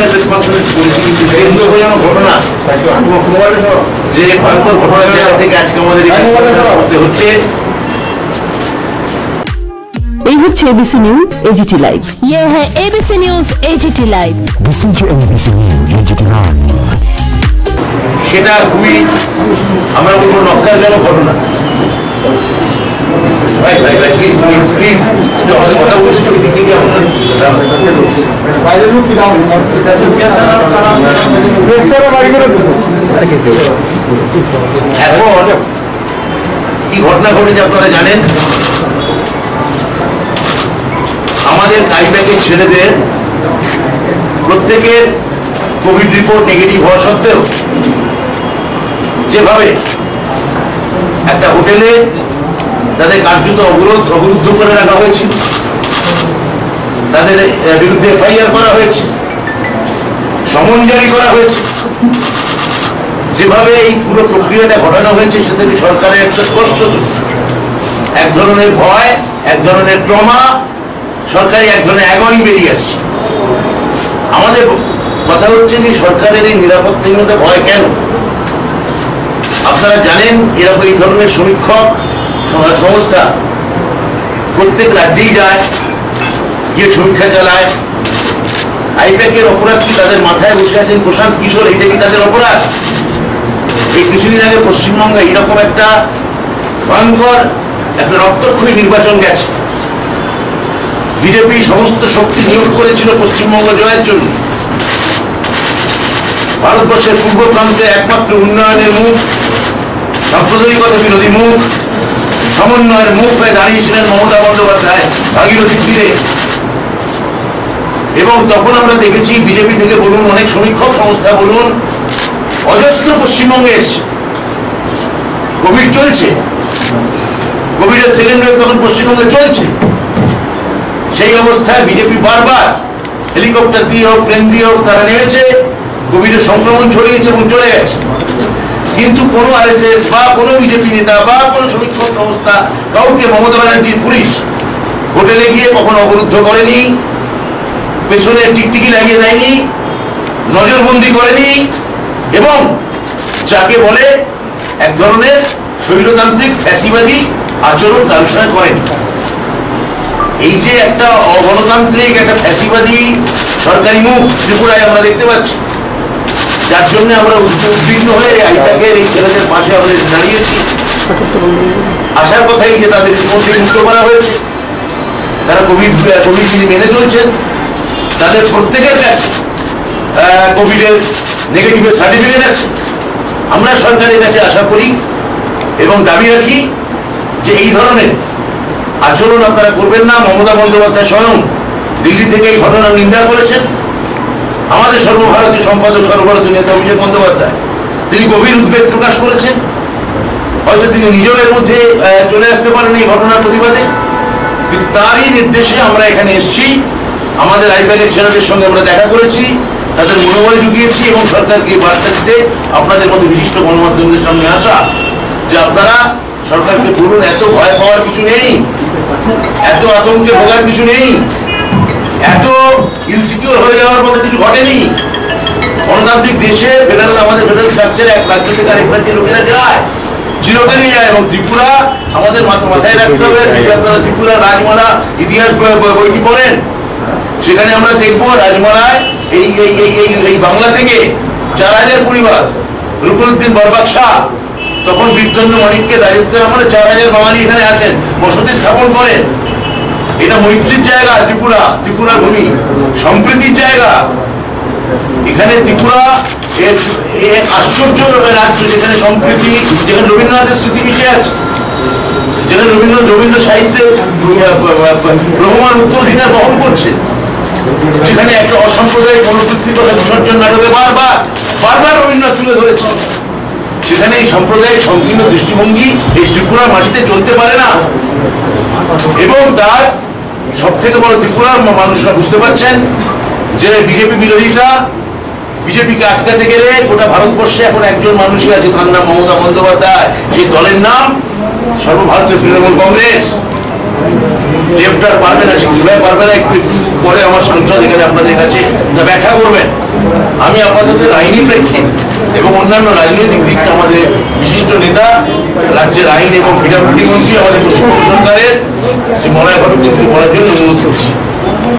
ঘটনা যে ভয়ঙ্কর ঘটনার জায়গা থেকে আজকে আমাদের করতে হচ্ছে। এই হচ্ছে এবিসি নিউজ এজিটি লাইভ। ये है ABC news AGT live. Listen to ABC News AGT live. সেটা খুবই আমরা বলবো নক্কারজনক ঘটনা। ভাই ভাই ভাই প্লিজ প্লিজ প্লিজ আমাদের কথা বলছি এখন কি ঘটনা ঘটেছে আপনারা জানেন। আমাদের I-PAC-এর ছেলেদের প্রত্যেকের কোভিড রিপোর্ট নেগেটিভ হওয়া সত্ত্বেও যেভাবে একটা হোটেলে তাদের কার্যত অবরুদ্ধ করে রাখা হয়েছিল, তাদের বিরুদ্ধে FIR করা হয়েছে, সমন জারি করা হয়েছে, যেভাবে এই পুরো প্রক্রিয়াটা ঘটানো হয়েছে সেটা থেকে সরকারের একটা স্পষ্ট এক ধরনের ভয়, এক ধরনের ট্রমা, সরকারি এক ধরনের অ্যাগনি বেরিয়ে আসছে। আমাদের কথা হচ্ছে যে সরকারের এই নিরাপত্তাহীনতা ভয় কেন? আপনারা জানেন এরকম এই ধরনের সমীক্ষক সংস্থা প্রত্যেক রাজ্যেই যায়, গিয়ে সমীক্ষা চালায়। I-PAC-এর অপরাধ কি তাদের মাথায় বসে আছেন প্রশান্ত কিশোর, এটা কি তাদের অপরাধ? এই কিছুদিন আগে পশ্চিমবঙ্গে এরকম একটা ভয়ঙ্কর একটা রক্তক্ষয়ী নির্বাচন গেছে। বিজেপি সমস্ত শক্তি নিয়োগ করেছিল পশ্চিমবঙ্গ জয়ের জন্য। ভারতবর্ষের পূর্ব প্রান্তে একমাত্র উন্নয়নের মুখ, সাম্প্রদায়িকতা বিরোধী মুখ, সমন্বয়ের মুখ হয়ে দাঁড়িয়েছিলেন মমতা বন্দ্যোপাধ্যায় ভাগীরথীর তীরে। এবং তখন আমরা দেখেছি বিজেপি থেকে বলুন, অনেক সমীক্ষক সংস্থা বলুন, অজস্র পশ্চিমবঙ্গে এসছে। কোভিড চলছে, কোভিডের সেকেন্ড ওয়েভ তখন পশ্চিমবঙ্গে চলছে। সেই অবস্থায় বিজেপি বারবার হেলিকপ্টার দিয়ে হোক, প্লেন দিয়ে হোক তারা নেমেছে, কোভিডের সংক্রমণ ছড়িয়েছে এবং চলে গেছে। কিন্তু কোনো RSS বা কোনো বিজেপি নেতা বা কোনো সমীক্ষক সংস্থা কাউকে মমতা ব্যানার্জির পুলিশ হোটেলে গিয়ে কখনো অবরুদ্ধ করেনি, পেছনে টিকটিকি লাগিয়ে দেয়নি, নজরবন্দি করেনি এবং যাকে বলে এক ধরনের স্বৈরতান্ত্রিক ফ্যাসিবাদী আচরণ কারোর সঙ্গে করেনি। এই যে একটা অগণতান্ত্রিক একটা ফ্যাসিবাদী সরকারি মুখ ত্রিপুরায় আমরা দেখতে পাচ্ছি, যার জন্য আমরা উদ্বিগ্ন হয়ে I-PAC-এর এই ছেলেদের পাশে আমরা দাঁড়িয়েছি। আসার কথাই যে তাদের মধ্যে মুক্ত করা হয়েছে, তারা কোভিড মেনে চলছেন, তাদের প্রত্যেকের কাছে কোভিডের নেগেটিভের সার্টিফিকেট আছে। আমরা সরকারের কাছে আশা করি এবং দাবি রাখি যে এই ধরনের আচরণ আপনারা করবেন না। মমতা বন্দ্যোপাধ্যায় স্বয়ং দিল্লি থেকে এই ঘটনার নিন্দা করেছেন। আমাদের সর্বভারতীয় সম্পাদক, সর্বভারতীয় নেতা অভিষেক বন্দ্যোপাধ্যায় তিনি গভীর উদ্বেগ প্রকাশ করেছেন। হয়তো তিনি নিজেও এর মধ্যে চলে আসতে পারেন এই ঘটনার প্রতিবাদে, কিন্তু তারই নির্দেশে আমরা এখানে এসেছি। আমাদের I-PAC-এর ছেলেদের সঙ্গে আমরা দেখা করেছি, তাদের মনোবল জুগিয়েছি এবং সরকারকে বার্তা দিতে আপনাদের মতো বিশিষ্ট গণমাধ্যমের সামনে আসা যে আপনারা সরকারকে বলুন এত ভয় পাওয়ার কিছু নেই, এত আতঙ্কে ভোগার কিছু নেই, এত ইনসিকিউর হয়ে যাওয়ার মতো কিছু ঘটেনি। গণতান্ত্রিক দেশে আমাদের ফেডারেল স্ট্রাকচারে এক রাজ্য থেকে আরেক রাজ্যের লোকেরা যায়, চিরকালই যায়। এবং ত্রিপুরা আমাদের মাথায় রাখতে হবে, আপনারা ত্রিপুরা রাজমালা ইতিহাস বইটি পড়েন, সেখানে আমরা দেখবো রাজমালায় এই বাংলা থেকে 4000 পরিবার, রুকনুদ্দিন বরবাদ শাহ তখন বীরচন্দ্র মানিককে রাজত্বের আমলে 4000 বাঙালি এখানে আছেন, বসতি স্থাপন করেন। এটা মৈত্রীর জায়গা, ত্রিপুরার ভূমি, সম্প্রীতির জায়গা। এখানে ত্রিপুরা এক আশ্চর্য রাজ্য, যেখানে সম্প্রীতি, যেখানে রবীন্দ্রনাথের স্মৃতি মিশে আছে, যেখানে রবীন্দ্র সাহিত্যে প্রভমান উত্তরাধিকার বহন করছে, যেখানে একটা অসাম্প্রদায়িক মনোবৃত্তির কথা বিসর্জন নাটকে বারবার রবীন্দ্রনাথ তুলে ধরেছে। সেখানে এই সাম্প্রদায়িক সংকীর্ণ দৃষ্টিভঙ্গি এই ত্রিপুরার মাটিতে চলতে পারে না। এবং তার সব থেকে বড় ত্রিপুরার মানুষরা বুঝতে পারছেন যে বিজেপি বিরোধিতা, বিজেপিকে আটকাতে গেলে গোটা ভারতবর্ষে এখন একজন মানুষই আছে, তার নাম মমতা বন্দ্যোপাধ্যায়। সেই দলের নাম সর্বভারতীয় তৃণমূল কংগ্রেস। লেফট আর পারবে না, সে কিভাবে পারবে না একটু পরে আমার সাংসদ এখানে আপনাদের কাছে ব্যাখ্যা করবেন। আমি আপাতত আইনি প্রেক্ষিত এবং অন্যান্য রাজনৈতিক দিকটা আমাদের বিশিষ্ট নেতা রাজ্যের আইন এবং পিডব্লিউডি মন্ত্রী আমাদের পশ্চিমবঙ্গ সরকারের শ্রী মলয় ঘটককে কিছু বলার জন্য অনুরোধ করছি।